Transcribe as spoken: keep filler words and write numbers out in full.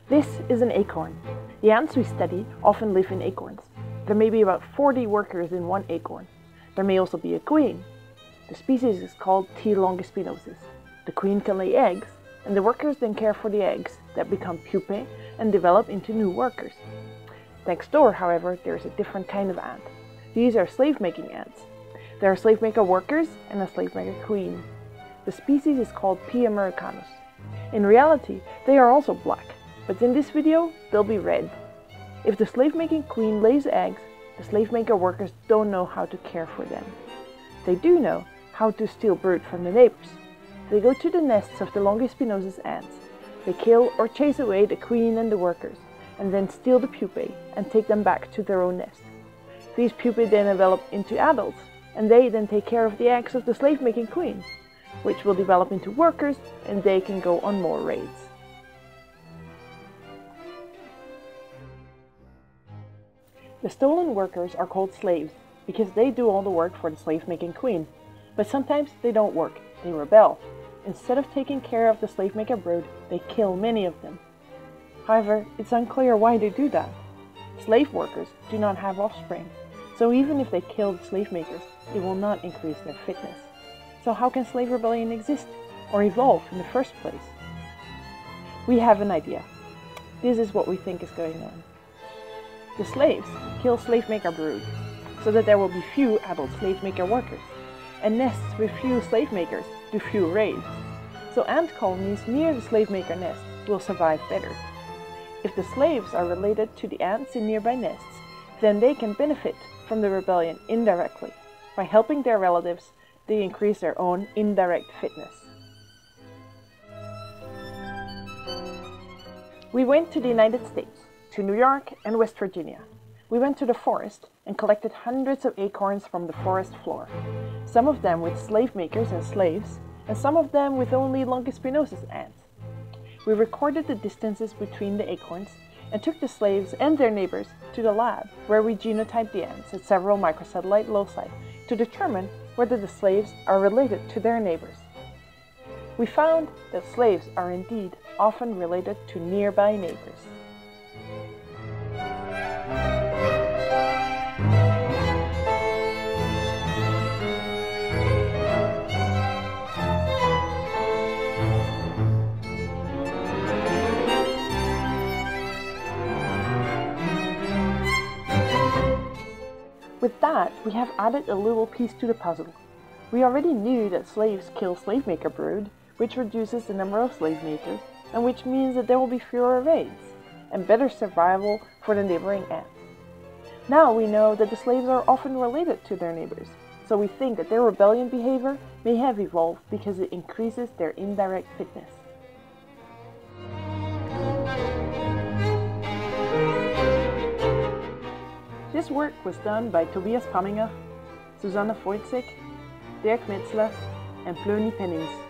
This is an acorn. The ants we study often live in acorns. There may be about forty workers in one acorn. There may also be a queen. The species is called T. longispinosus. The queen can lay eggs, and the workers then care for the eggs that become pupae and develop into new workers. Next door, however, there is a different kind of ant. These are slave-making ants. There are slave-maker workers and a slave-maker queen. The species is called P. americanus. In reality, they are also black, but in this video, they'll be red. If the slave-making queen lays eggs, the slave-maker workers don't know how to care for them. They do know how to steal brood from the neighbors. They go to the nests of the longispinosus ants. They kill or chase away the queen and the workers, and then steal the pupae and take them back to their own nest. These pupae then develop into adults, and they then take care of the eggs of the slave-making queen, which will develop into workers, and they can go on more raids. The stolen workers are called slaves because they do all the work for the slave-making queen. But sometimes they don't work, they rebel. Instead of taking care of the slave-maker brood, they kill many of them. However, it's unclear why they do that. Slave workers do not have offspring, so even if they kill the slave makers, it will not increase their fitness. So how can slave rebellion exist or evolve in the first place? We have an idea. This is what we think is going on. The slaves kill slave-maker brood, so that there will be few adult slave-maker workers, and nests with few slave makers do few raids. So ant colonies near the slave-maker nest will survive better. If the slaves are related to the ants in nearby nests, then they can benefit from the rebellion indirectly. By helping their relatives, they increase their own indirect fitness. We went to the United States, to New York and West Virginia. We went to the forest and collected hundreds of acorns from the forest floor, some of them with slave makers and slaves, and some of them with only longispinosus ants. We recorded the distances between the acorns and took the slaves and their neighbors to the lab, where we genotyped the ants at several microsatellite loci to determine whether the slaves are related to their neighbors. We found that slaves are indeed often related to nearby neighbors. With that, we have added a little piece to the puzzle. We already knew that slaves kill slave-maker brood, which reduces the number of slave makers, and which means that there will be fewer raids, and better survival for the neighboring ants. Now we know that the slaves are often related to their neighbors, so we think that their rebellion behavior may have evolved because it increases their indirect fitness. This work was done by Tobias Pamminger, Susanne Foitzik, Dirk Metzler, and Pleuni Pennings.